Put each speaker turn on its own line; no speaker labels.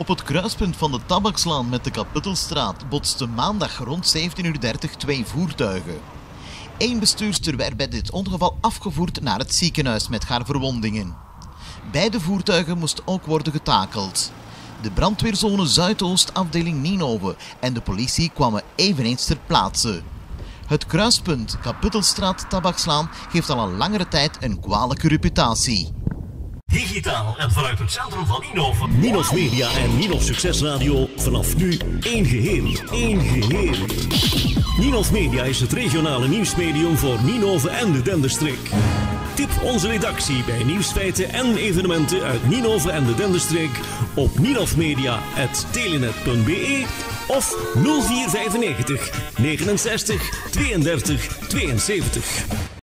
Op het kruispunt van de Tabakslaan met de Kapittelstraat botsten maandag rond 17:30 twee voertuigen. Eén bestuurster werd bij dit ongeval afgevoerd naar het ziekenhuis met haar verwondingen. Beide voertuigen moesten ook worden getakeld. De brandweerzone Zuidoost afdeling Nienhoven en de politie kwamen eveneens ter plaatse. Het kruispunt Kapittelstraat-Tabakslaan geeft al een langere tijd een kwalijke reputatie.
Digitaal en vanuit het centrum van Nienhoven.
Ninos Media en Ninos Succesradio, vanaf nu één geheel. Eén geheel. Ninos Media is het regionale nieuwsmedium voor Nienhoven en de Denderstreek. Tip onze redactie bij nieuwsfeiten en evenementen uit Nienhoven en de Denderstreek op ninosmedia@telenet.be of 0495 69 32 72.